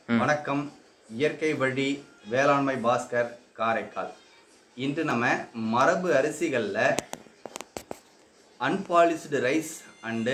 வணக்கம். இயற்கை வழி வேளாண்மை பாஸ்கர் காரைக்கால். இன்று நம்ம மரபு அரிசிகளில் unpolished rice and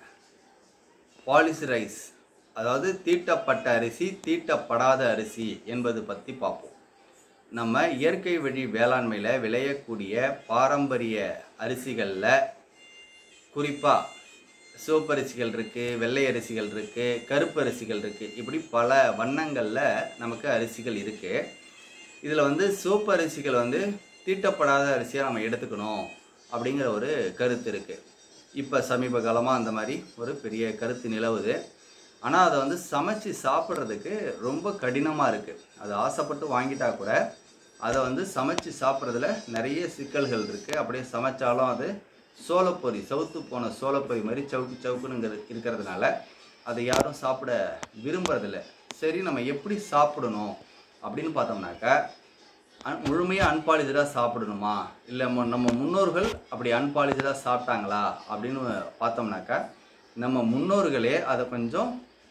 polished rice, அதாவது தீட்டப்பட்ட அரிசி தீட்டப்படாத அரிசி என்பது பற்றி பார்ப்போம். நம்ம இயற்கை வழி வேளாண்மையில் விளையக்கூடிய பாரம்பரிய அரிசிகளில் குறிப்பாக சிவப்பரிசிகள் இருக்குது, வெள்ளை அரிசிகள் இருக்குது, கருப்பு அரிசிகள் இருக்குது. இப்படி பல வண்ணங்களில் நமக்கு அரிசிகள் இருக்குது. இதில் சிவப்பு அரிசிகள் தீட்டப்படாத அரிசியாக நம்ம எடுத்துக்கணும் அப்படிங்கிற ஒரு கருத்து இருக்குது. இப்போ சமீப காலமாக அந்த மாதிரி ஒரு பெரிய கருத்து நிலவுது. ஆனால் அதை சமைச்சு சாப்பிட்றதுக்கு ரொம்ப கடினமாக இருக்குது. அது ஆசைப்பட்டு வாங்கிட்டா கூட அதை சமைச்சு சாப்பிட்றதுல நிறைய சிக்கல்கள் இருக்குது. அப்படியே சமைச்சாலும் அது சோளப்பொரி, சவுத்து போன சோளப்பொரி மாதிரி சவுக்கு சவுக்குன்னு இருக்கிறதுனால அதை யாரும் சாப்பிட விரும்புறதில்லை. சரி, நம்ம எப்படி சாப்பிடணும் அப்படின்னு பார்த்தோம்னாக்கா, முழுமையாக அன்பாலிஷ்டாக சாப்பிடணுமா, இல்லை நம்ம முன்னோர்கள் அப்படி அன்பாலிஷ்டாக சாப்பிட்டாங்களா அப்படின்னு பார்த்தோம்னாக்கா, நம்ம முன்னோர்களே அதை கொஞ்சம்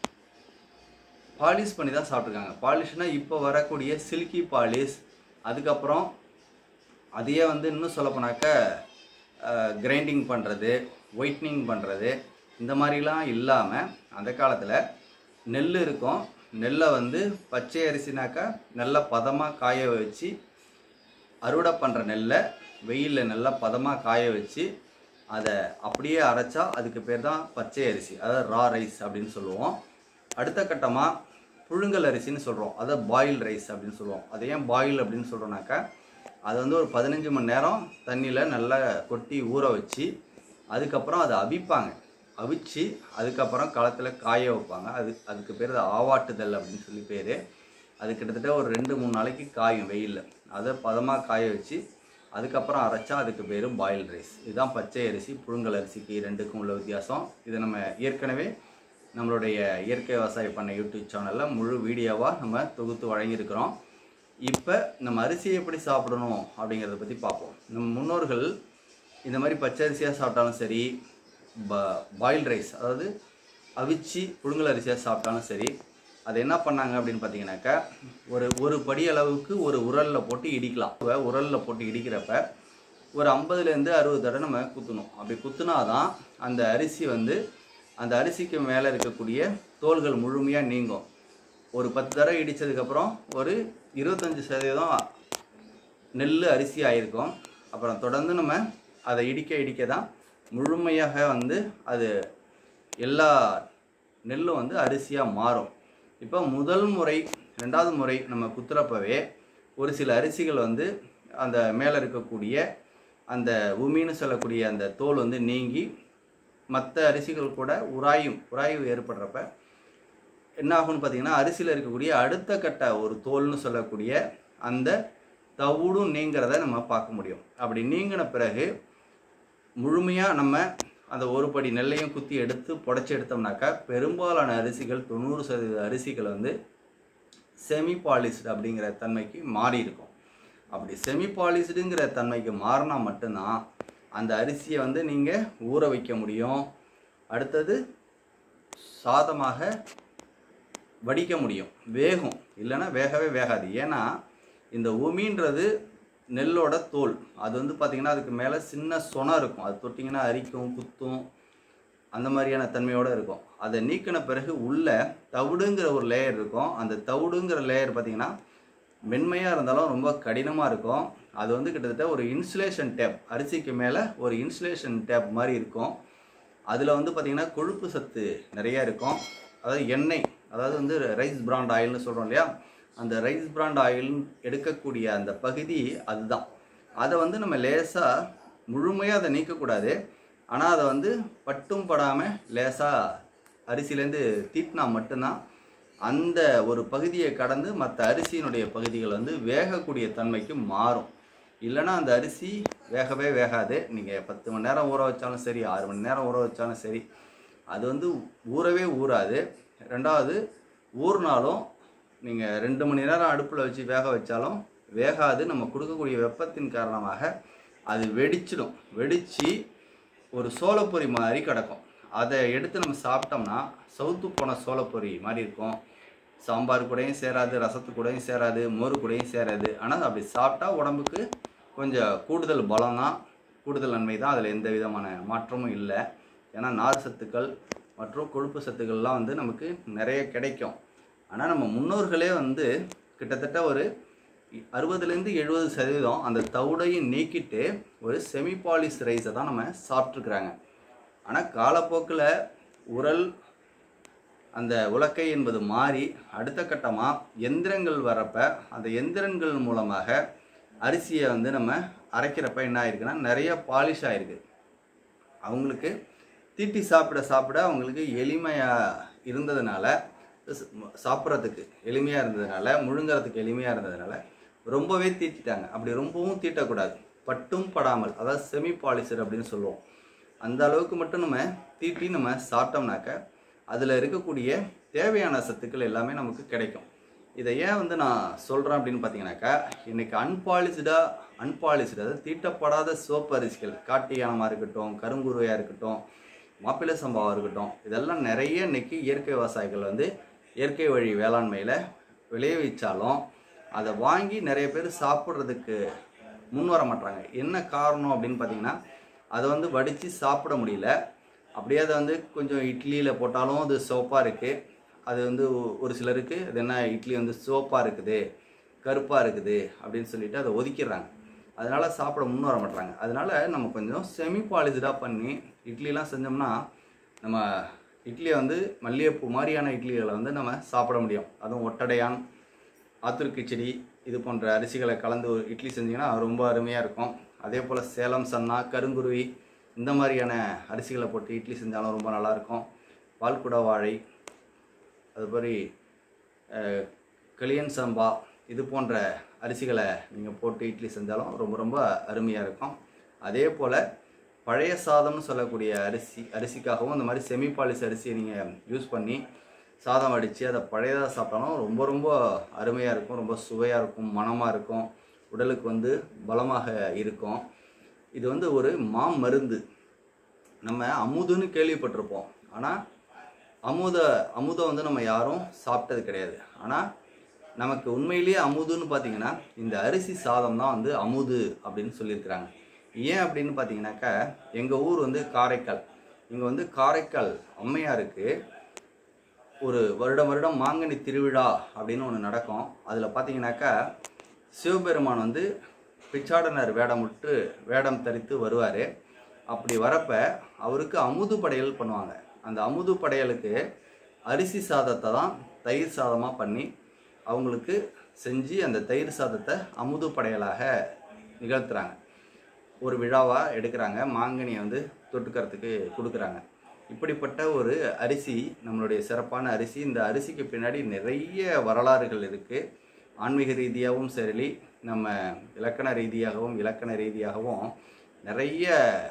பாலிஷ் பண்ணி தான் சாப்பிட்ருக்காங்க. பாலிஷ்னால் இப்போ வரக்கூடிய சில்கி பாலிஷ், அதுக்கப்புறம் அதையே இன்னும் சொல்லப்போனாக்கா கிரைண்டிங் பண்ணுறது, ஒயிட்னிங் பண்ணுறது, இந்த மாதிரிலாம் இல்லாமல் அந்த காலத்தில் நெல் இருக்கும். நெல்லை பச்சை அரிசினாக்கா நல்லா பதமாக காய வச்சு, அறுவடை பண்ணுற நெல்லை வெயிலில் நல்லா பதமாக காய வச்சு அதை அப்படியே அரைச்சா அதுக்கு பேர் தான் பச்சை அரிசி, அதாவது ரா ரைஸ் அப்படின்னு சொல்லுவோம். அடுத்த கட்டமாக புழுங்கல் அரிசின்னு சொல்கிறோம், அதை பாயில் ரைஸ் அப்படின்னு சொல்லுவோம். அதை ஏன் பாயில் அப்படின்னு சொல்கிறோன்னாக்கா, அது ஒரு 15 மணி நேரம் தண்ணியில் நல்லா கொட்டி ஊற வச்சு அதுக்கப்புறம் அதை அவிப்பாங்க. அவிச்சு அதுக்கப்புறம் களத்தில் காய வைப்பாங்க. அதுக்கு பேர் ஆவாட்டுதல் அப்படின்னு சொல்லி பேர். அது கிட்டத்தட்ட ஒரு 2-3 நாளைக்கு காயும் வெயிலில். அதை பதமாக காய வச்சு அதுக்கப்புறம் அரைச்சா அதுக்கு பேர் பாயில் ரைஸ். இதுதான் பச்சை அரிசி புழுங்கல் அரிசிக்கு ரெண்டுக்கும் உள்ள வித்தியாசம். இதை நம்ம ஏற்கனவே நம்மளுடைய இயற்கை விவசாய பண்ண யூடியூப் சேனலில் முழு வீடியோவாக நம்ம தொகுத்து வழங்கியிருக்கிறோம். இப்போ நம்ம அரிசியை எப்படி சாப்பிடணும் அப்படிங்கிறத பற்றி பார்ப்போம். நம்ம முன்னோர்கள் இந்த மாதிரி பச்சை அரிசியாக சாப்பிட்டாலும் சரி, பாயில் ரைஸ் அதாவது அவிச்சு புழுங்கல் அரிசியாக சாப்பிட்டாலும் சரி, அதை என்ன பண்ணாங்க அப்படின்னு பார்த்தீங்கன்னாக்கா, ஒரு படி அளவுக்கு ஒரு உரலில் போட்டு இடிக்கலாம். உரலில் போட்டு இடிக்கிறப்ப ஒரு 50லேருந்து 60 தடவை நம்ம குத்தணும். அப்படி குத்துனாதான் அந்த அரிசி அந்த அரிசிக்கு மேலே இருக்கக்கூடிய தோல்கள் முழுமையாக நீங்கும். ஒரு 10 தடவை இடித்ததுக்கப்புறம் ஒரு 25% நெல் அரிசி ஆகிருக்கும். அப்புறம் தொடர்ந்து நம்ம அதை இடிக்க தான் முழுமையாக அது எல்லா நெல்லும் அரிசியாக மாறும். இப்போ முதல் முறை 2வது முறை நம்ம குத்துறப்பவே ஒரு சில அரிசிகள் அந்த மேலே இருக்கக்கூடிய அந்த உமின்னு சொல்லக்கூடிய அந்த தோல் நீங்கி மற்ற அரிசிகள் கூட உராய்வு ஏற்படுறப்ப என்ன ஆகும்னு பார்த்தீங்கன்னா, அரிசியில் இருக்கக்கூடிய அடுத்த கட்ட ஒரு தோல்னு சொல்லக்கூடிய அந்த தவிடும் நீங்கிறத நம்ம பார்க்க முடியும். அப்படி நீங்கின பிறகு முழுமையாக நம்ம அந்த ஒரு படி நெல்லையும் குத்தி எடுத்து புடைச்சி எடுத்தோம்னாக்கா, பெரும்பாலான அரிசிகள் 90% அரிசிகள் செமி பாலிஷ்டு அப்படிங்கிற தன்மைக்கு மாறி இருக்கும். அப்படி செமி பாலிஷ்டுங்கிற தன்மைக்கு மாறினா மட்டும்தான் அந்த அரிசியை நீங்கள் ஊற வைக்க முடியும். அடுத்தது சாதமாக வடிக்க முடியும். வேகும், இல்லைன்னா வேகவே வேகாது. ஏன்னா இந்த உமின்றது நெல்லோட தோல். அது பார்த்திங்கன்னா அதுக்கு மேலே சின்ன சொனை இருக்கும். அது தொட்டிங்கன்னா அரிக்கும், குத்தும், அந்த மாதிரியான தன்மையோடு இருக்கும். அதை நீக்கின பிறகு உள்ள தவிடுங்கிற ஒரு லேயர் இருக்கும். அந்த தவிடுங்கிற லேயர் பார்த்திங்கன்னா மென்மையாக இருந்தாலும் ரொம்ப கடினமாக இருக்கும். அது கிட்டத்தட்ட ஒரு இன்சுலேஷன் டேப், அரிசிக்கு மேலே ஒரு இன்சுலேஷன் டேப் மாதிரி இருக்கும். அதில் பார்த்திங்கன்னா கொழுப்பு சத்து நிறையா இருக்கும். அதாவது எண்ணெய், அதாவது ரைஸ் பிராண்ட் ஆயில்னு சொல்கிறோம் இல்லையா, அந்த ரைஸ் பிராண்ட் ஆயில் எடுக்கக்கூடிய அந்த பகுதி அதுதான். அதை நம்ம லேசாக முழுமையாக அதை நீக்கக்கூடாது. ஆனால் அதை பட்டும் படாமல் லேசாக அரிசியிலேருந்து தீட்டினா மட்டும்தான் அந்த ஒரு பகுதியை கடந்து மற்ற அரிசியினுடைய பகுதிகள் வேகக்கூடிய தன்மைக்கு மாறும். இல்லைன்னா அந்த அரிசி வேகவே வேகாது. நீங்கள் 10 மணி நேரம் ஊற வச்சாலும் சரி, 6 மணி நேரம் ஊற வச்சாலும் சரி, அது ஊறவே ஊறாது. 2வது ஊறினாலும் நீங்கள் 2 மணி நேரம் அடுப்பில் வச்சு வேக வச்சாலும் வேகாது. நம்ம கொடுக்கக்கூடிய வெப்பத்தின் காரணமாக அது வெடிச்சிடும். வெடித்து ஒரு சோளப்பொரி மாதிரி கிடக்கும். அதை எடுத்து நம்ம சாப்பிட்டோம்னா சவுத்து போன சோளப்பொரி மாதிரி இருக்கும். சாம்பார் கூடயும் சேராது, ரசத்து கூடயும் சேராது, மோர் கூடயும் சேராது. ஆனால் அப்படி சாப்பிட்டா உடம்புக்கு கொஞ்சம் கூடுதல் பலம் தான், கூடுதல் நன்மை தான். அதில் எந்த விதமான மாற்றமும் இல்லை. ஏன்னா நார் சத்துக்கள் மற்றும் கொழுப்பு சத்துக்கள்லாம் வந்து நமக்கு நிறைய கிடைக்கும். ஆனால் நம்ம முன்னோர்களே வந்து கிட்டத்தட்ட ஒரு 60-70% அந்த தவிடையும் நீக்கிட்டு ஒரு செமிபாலிஷ் ரைஸை தான் நம்ம சாப்பிட்ருக்குறாங்க. ஆனால் காலப்போக்கில் உரல் அந்த உலக்கை என்பது மாறி அடுத்த கட்டமாக எந்திரங்கள் வரப்ப அந்த எந்திரங்கள் மூலமாக அரிசியை வந்து நம்ம அரைக்கிறப்ப என்ன ஆயிருக்குன்னா நிறைய பாலிஷ் ஆகிருக்கு. அவங்களுக்கு தீட்டி சாப்பிட சாப்பிட அவங்களுக்கு எளிமையாக இருந்ததுனால, சாப்பிட்றதுக்கு எளிமையாக இருந்ததுனால, முழுங்கிறதுக்கு எளிமையாக இருந்ததுனால ரொம்பவே தீட்டிட்டாங்க. அப்படி ரொம்பவும் தீட்டக்கூடாது, பட்டும் படாமல், அதாவது செமி பாலிஷர் அப்படின்னு சொல்லுவோம். அந்த அளவுக்கு மட்டும் நம்ம தீட்டி நம்ம சாப்பிட்டோம்னாக்க அதில் இருக்கக்கூடிய தேவையான சத்துக்கள் எல்லாமே நமக்கு கிடைக்கும். இதை ஏன் வந்து நான் சொல்கிறேன் அப்படின்னு பார்த்தீங்கன்னாக்கா, இன்றைக்கி அன்பாலிஷ்டு அதாவது தீட்டப்படாத சோப்பு அரிசிகள், காட்டு யானமாக இருக்கட்டும், கருங்குருவையாக இருக்கட்டும், மாப்பிள்ளை சம்பாவாக இருக்கட்டும், இதெல்லாம் நிறைய இன்றைக்கி இயற்கை விவசாயிகள் வந்து இயற்கை வழி வேளாண்மையில் விளைவிச்சாலும் அதை வாங்கி நிறைய பேர் சாப்பிட்றதுக்கு முன் வர மாட்டாங்க. என்ன காரணம் அப்படின்னு பார்த்தீங்கன்னா, அதை வந்து வடித்து சாப்பிட முடியல. அப்படியே அதை வந்து கொஞ்சம் இட்லியில் போட்டாலும் அது சோப்பாக இருக்குது. அது வந்து ஒரு சிலருக்கு அது என்ன இட்லி வந்து சோப்பாக இருக்குது, கருப்பாக இருக்குது அப்படின்னு சொல்லிட்டு அதை ஒதுக்கிடுறாங்க. அதனால் சாப்பிட முன் வர மாட்டாங்க. அதனால் நம்ம கொஞ்சம் செமி பாலிஷ்டாக பண்ணி இட்லிலாம் செஞ்சோம்னா நம்ம இட்லியை வந்து மல்லிகைப்பூ மாதிரியான இட்லிகளை வந்து நம்ம சாப்பிட முடியும். அதுவும் ஒட்டடையான், ஆத்தூர் கிச்சடி இது போன்ற அரிசிகளை கலந்து ஒரு இட்லி செஞ்சிங்கன்னா ரொம்ப அருமையாக இருக்கும். அதே போல் சேலம் சன்னா, கருங்குருவி இந்த மாதிரியான அரிசிகளை போட்டு இட்லி செஞ்சாலும் ரொம்ப நல்லாயிருக்கும். பால்குடா வாழை, அதுபடி களியன் சம்பா இது போன்ற அரிசிகளை நீங்கள் போட்டு இட்லி செஞ்சாலும் ரொம்ப ரொம்ப அருமையாக இருக்கும். அதே போல் பழைய சாதம்னு சொல்லக்கூடிய அரிசிக்காகவும் இந்த மாதிரி செமி பாலிஷ் அரிசியை நீங்கள் யூஸ் பண்ணி சாதம் வடித்து அதை பழையதாக சாப்பிட்டாலும் ரொம்ப ரொம்ப அருமையாக இருக்கும், ரொம்ப சுவையாக இருக்கும், மணமாக இருக்கும், உடலுக்கு வந்து பலமாக இருக்கும். இது வந்து ஒரு மருந்து. நம்ம அமுதுன்னு கேள்விப்பட்டிருப்போம், ஆனால் அமுதம் வந்து நம்ம யாரும் சாப்பிட்டது கிடையாது. ஆனால் நமக்கு உண்மையிலேயே அமுதுன்னு பார்த்தீங்கன்னா இந்த அரிசி சாதம் தான் வந்து அமுது அப்படின்னு சொல்லியிருக்கிறாங்க. ஏன் அப்படின்னு பார்த்தீங்கன்னாக்கா, எங்கள் ஊர் வந்து காரைக்கால். இங்கே வந்து காரைக்கால் அம்மையாருக்கு ஒரு வருடம் மாங்கனி திருவிழா அப்படின்னு ஒன்று நடக்கும். அதில் பார்த்தீங்கன்னாக்கா சிவபெருமான் வந்து பிச்சாடனர் வேடம் தரித்து வருவார். அப்படி வரப்ப அவருக்கு அமுது படையல் பண்ணுவாங்க. அந்த அமுது படையலுக்கு அரிசி சாதத்தை தான் தயிர் சாதமாக பண்ணி அவங்களுக்கு செஞ்சு அந்த தயிர் சாதத்தை அமுது படையலாக நிகழ்த்துறாங்க. ஒரு விழாவாக எடுக்கிறாங்க, மாங்கனியை வந்து தொட்டுக்கிறதுக்கு கொடுக்குறாங்க. இப்படிப்பட்ட ஒரு அரிசி நம்மளுடைய சிறப்பான அரிசி. இந்த அரிசிக்கு பின்னாடி நிறைய வரலாறுகள் இருக்குது. ஆன்மீக ரீதியாகவும் சரி, நம்ம இலக்கண ரீதியாகவும் நிறைய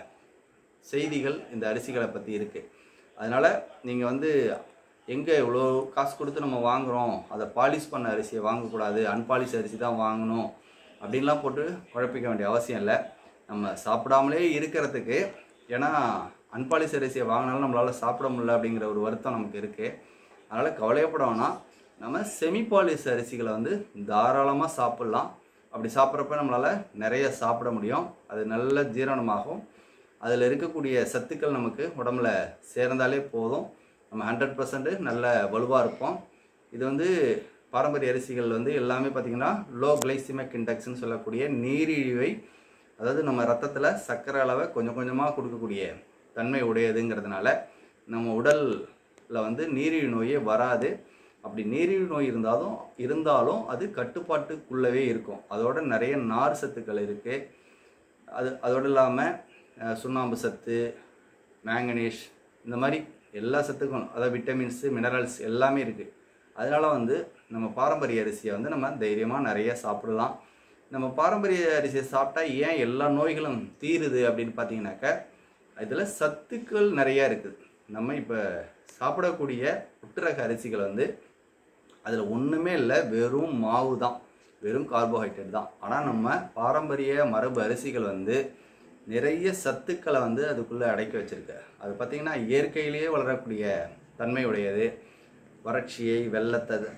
செய்திகள் இந்த அரிசிகளை பற்றி இருக்குது. அதனால் நீங்கள் வந்து எங்கே இவ்வளோ காசு கொடுத்து நம்ம வாங்குகிறோம், அதை பாலிஷ் பண்ண அரிசியை வாங்கக்கூடாது, அன்பாலிஷ் அரிசி தான் வாங்கணும் அப்படின்லாம் போட்டு குழப்பிக்க வேண்டிய அவசியம் இல்லை. நம்ம சாப்பிடாமலே இருக்கிறதுக்கு, ஏன்னா அன்பாலிஷ் அரிசியை வாங்கினாலும் நம்மளால் சாப்பிட முடியல அப்படிங்கிற ஒரு வருத்தம் நமக்கு இருக்குது. அதனால் கவலையப்படணும்னா நம்ம செமி பாலிஷ் அரிசிகளை வந்து தாராளமாக சாப்பிட்லாம். அப்படி சாப்பிட்றப்ப நம்மளால் நிறைய சாப்பிட முடியும். அது நல்ல ஜீரணமாகும். அதில் இருக்கக்கூடிய சத்துக்கள் நமக்கு உடம்புல சேர்ந்தாலே போதும், நம்ம 100% நல்ல வலுவாக இருப்போம். இது வந்து பாரம்பரிய அரிசிகள் வந்து எல்லாமே பார்த்திங்கன்னா லோ கிளைசிமிக் இண்டெக்ஸ்ன்னு சொல்லக்கூடிய நீரிழிவை, அதாவது நம்ம ரத்தத்தில் சர்க்கரை அளவை கொஞ்சம் கொஞ்சமாக கொடுக்கக்கூடிய தன்மை உடையதுங்கிறதுனால நம்ம உடலில் வந்து நீரிழிவு நோயே வராது. அப்படி நீரிழிவு நோய் இருந்தாலும் அது கட்டுப்பாட்டுக்குள்ளவே இருக்கும். அதோட நிறைய நார் சத்துக்கள் இருக்குது. அதோடு இல்லாமல் சுண்ணாம்பு சத்து, மேங்கனீஸ், இந்த மாதிரி எல்லா சத்துக்கும், அதாவது விட்டமின்ஸு, மினரல்ஸ் எல்லாமே இருக்குது. அதனால் வந்து நம்ம பாரம்பரிய அரிசியை வந்து நம்ம தைரியமாக நிறைய சாப்பிடலாம். நம்ம பாரம்பரிய அரிசியை சாப்பிட்டா ஏன் எல்லா நோய்களும் தீருது அப்படின்னு பார்த்தீங்கன்னாக்கா, இதில் சத்துக்கள் நிறையா இருக்குது. நம்ம இப்போ சாப்பிடக்கூடிய ஒட்டுரக அரிசிகள் வந்து அதில் ஒன்றுமே இல்லை, வெறும் மாவு தான், வெறும் கார்போஹைட்ரேட் தான். ஆனால் நம்ம பாரம்பரிய மரபு அரிசிகள் வந்து நிறைய சத்துக்களை வந்து அதுக்குள்ளே அடக்கி வச்சுருக்கு. அது பார்த்திங்கன்னா இயற்கையிலேயே வளரக்கூடிய தன்மை உடையது. வறட்சியை, வெள்ளத்தை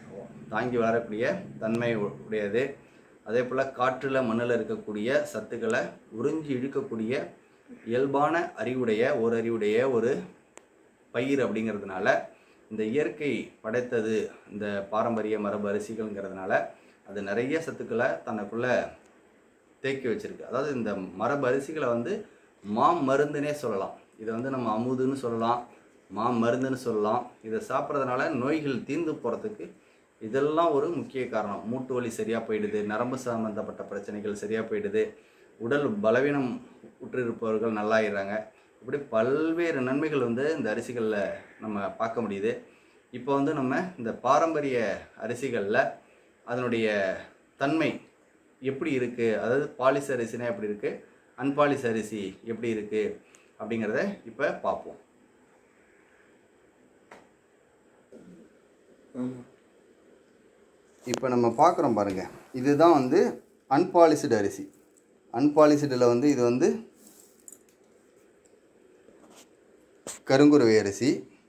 தாங்கி வளரக்கூடிய தன்மை உடையது. அதே போல் காற்றில் மண்ணில் இருக்கக்கூடிய சத்துக்களை உறிஞ்சி இழுக்கக்கூடிய இயல்பான அறிவுடைய ஒரு பயிர் அப்படிங்கிறதுனால இந்த இயற்கை படைத்தது இந்த பாரம்பரிய மரபு அரிசிகள்ங்கிறதுனால அது நிறைய சத்துக்களை தனக்குள்ளே தேக்கி வச்சிருக்கு. அதாவது இந்த மரபு அரிசிகளை வந்து மாமருந்துனே சொல்லலாம். இதை வந்து நம்ம அமுதுன்னு சொல்லலாம், மாமருந்துன்னு சொல்லலாம். இதை சாப்பிட்றதுனால நோய்கள் தீர்ந்து போகிறதுக்கு இதெல்லாம் ஒரு முக்கிய காரணம். மூட்டு வலி சரியாக போயிடுது, நரம்பு சம்பந்தப்பட்ட பிரச்சனைகள் சரியாக போயிடுது, உடல் பலவீனம் உற்றிருப்பவர்கள் நல்லாயிடுறாங்க. இப்படி பல்வேறு நன்மைகள் வந்து இந்த அரிசிகளில் நம்ம பார்க்க முடியுது. இப்போ வந்து நம்ம இந்த பாரம்பரிய அரிசிகளில் அதனுடைய தன்மை எப்படி இருக்குது, அதாவது பாலிஷ் அரிசினா எப்படி இருக்குது, அன்பாலிஷ் அரிசி எப்படி இருக்குது அப்படிங்கிறத இப்போ பார்ப்போம். இப்போ நம்ம பார்க்குறோம் பாருங்கள், இதுதான் வந்து அன்பாலிஷ்டு அரிசி. அன்பாலிஷ்டில் வந்து இது வந்து கருங்குருவை அரிசி.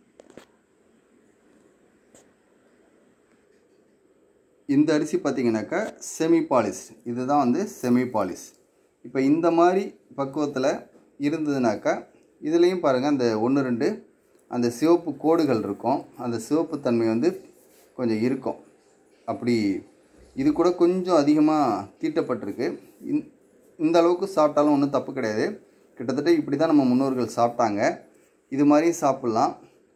இந்த அரிசி பார்த்திங்கனாக்கா செமி பாலிஷ். இதுதான் வந்து செமி பாலிஷ். இப்போ இந்த மாதிரி பக்குவத்தில் இருந்ததுனாக்கா இதுலேயும் பாருங்கள் அந்த 1-2 அந்த சிவப்பு கோடுகள் இருக்கும். அந்த சிவப்பு தன்மை வந்து கொஞ்சம் இருக்கும். அப்படி இது கூட கொஞ்சம் அதிகமாக தீட்டப்பட்டிருக்கு. இந்த அளவுக்கு சாப்பிட்டாலும் ஒன்றும் தப்பு கிடையாது. கிட்டத்தட்ட இப்படி தான் நம்ம முன்னோர்கள் சாப்பிட்டாங்க. இது மாதிரி சாப்பிட்லாம்.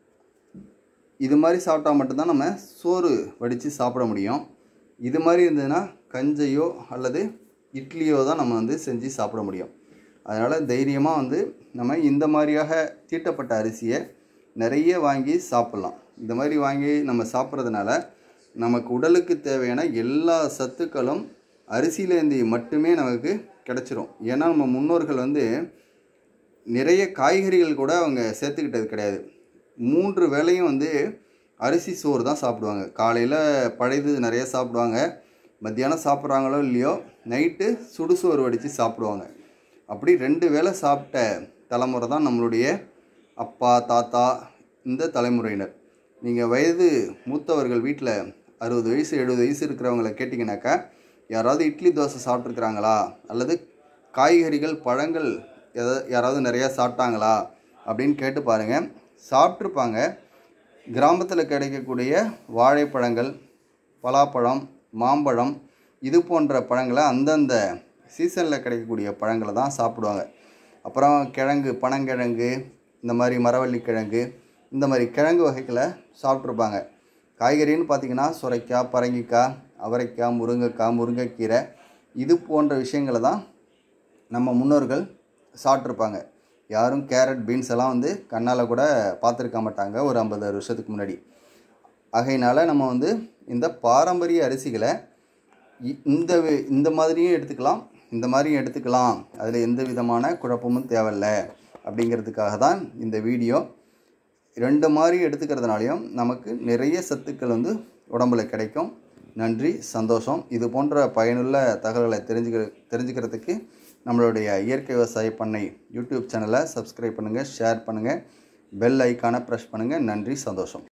இது மாதிரி சாப்பிட்டா மட்டும்தான் நம்ம சோறு வடித்து சாப்பிட முடியும். இது மாதிரி இருந்ததுன்னா கஞ்சையோ அல்லது இட்லியோ தான் நம்ம வந்து செஞ்சு சாப்பிட முடியும். அதனால் தைரியமாக வந்து நம்ம இந்த மாதிரியாக தீட்டப்பட்ட அரிசியை நிறைய வாங்கி சாப்பிட்லாம். இந்த மாதிரி வாங்கி நம்ம சாப்பிட்றதுனால நமக்கு உடலுக்கு தேவையான எல்லா சத்துக்களும் அரிசியிலேருந்து மட்டுமே நமக்கு கிடச்சிரும். ஏன்னா நம்ம முன்னோர்கள் வந்து நிறைய காய்கறிகள் கூட அவங்க சேர்த்துக்கிட்டது கிடையாது. 3 வேளையும் வந்து அரிசி சோறு தான் சாப்பிடுவாங்க. காலையில் பழையது நிறைய சாப்பிடுவாங்க, மத்தியானம் சாப்பிட்றாங்களோ இல்லையோ நைட்டு சுடுசோறு வடித்து சாப்பிடுவாங்க. அப்படி 2 வேளை சாப்பிட்ட தலைமுறை தான் நம்மளுடைய அப்பா தாத்தா இந்த தலைமுறையினர். நீங்கள் வயது மூத்தவர்கள் வீட்டில் 60 வயசு 70 வயசு இருக்கிறவங்களை கேட்டிங்கனாக்கா யாராவது இட்லி தோசை சாப்பிட்ருக்குறாங்களா அல்லது காய்கறிகள் பழங்கள் யாராவது நிறையா சாப்பிட்டாங்களா அப்படின்னு கேட்டு பாருங்கள். சாப்பிட்ருப்பாங்க. கிராமத்தில் கிடைக்கக்கூடிய வாழைப்பழங்கள், பலாப்பழம், மாம்பழம் இது போன்ற பழங்களை அந்தந்த சீசனில் கிடைக்கக்கூடிய பழங்களை தான் சாப்பிடுவாங்க. அப்புறம் கிழங்கு, பனங்கிழங்கு, இந்த மாதிரி மரவள்ளி கிழங்கு, இந்த மாதிரி கிழங்கு வகைகளை சாப்பிட்ருப்பாங்க. காய்கறின்னு பார்த்திங்கன்னா சுரைக்காய், பரங்கிக்காய், அவரைக்காய், முருங்கைக்காய், முருங்கைக்கீரை இது போன்ற விஷயங்களை தான் நம்ம முன்னோர்கள் சாப்பிட்ருப்பாங்க. யாரும் கேரட், பீன்ஸ் எல்லாம் வந்து கண்ணால் கூட பார்த்துருக்க மாட்டாங்க ஒரு 50 வருஷத்துக்கு முன்னாடி. ஆகையினால் நம்ம வந்து இந்த பாரம்பரிய அரிசிகளை இந்த மாதிரியும் எடுத்துக்கலாம், இந்த மாதிரியும் எடுத்துக்கலாம். அதில் எந்த விதமான குழப்பமும் தேவையில்லை அப்படிங்கிறதுக்காக தான் இந்த வீடியோ. 2 மாதிரி எடுத்துக்கிறதுனாலையும் நமக்கு நிறைய சத்துக்கள் வந்து உடம்புல கிடைக்கும். நன்றி, சந்தோஷம். இது போன்ற பயனுள்ள தகவல்களை தெரிஞ்சுக்கிறதுக்கு நம்மளுடைய இயற்கை விவசாய பண்ணை யூடியூப் சேனலை சப்ஸ்கிரைப் பண்ணுங்கள், ஷேர் பண்ணுங்கள், பெல் ஐக்கானை ப்ரெஸ் பண்ணுங்கள். நன்றி, சந்தோஷம்.